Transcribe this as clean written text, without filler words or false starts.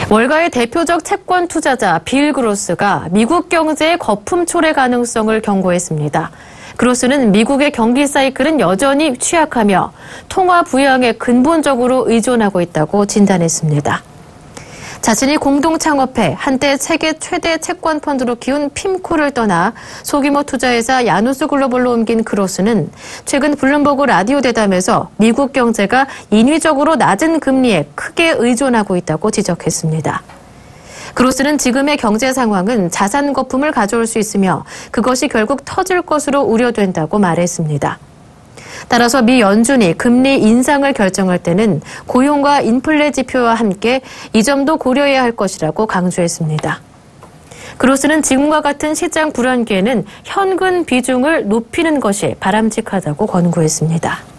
월가의 대표적 채권 투자자 빌 그로스가 미국 경제의 거품 초래 가능성을 경고했습니다. 그로스는 미국의 경기 사이클은 여전히 취약하며 통화 부양에 근본적으로 의존하고 있다고 진단했습니다. 자신이 공동 창업해 한때 세계 최대 채권 펀드로 키운 핌코를 떠나 소규모 투자회사 야누스 글로벌로 옮긴 그로스는 최근 블룸버그 라디오 대담에서 미국 경제가 인위적으로 낮은 금리에 크게 의존하고 있다고 지적했습니다. 그로스는 지금의 경제 상황은 자산 거품을 가져올 수 있으며 그것이 결국 터질 것으로 우려된다고 말했습니다. 따라서 미 연준이 금리 인상을 결정할 때는 고용과 인플레 지표와 함께 이 점도 고려해야 할 것이라고 강조했습니다. 그로스는 지금과 같은 시장 불안기에는 현금 비중을 높이는 것이 바람직하다고 권고했습니다.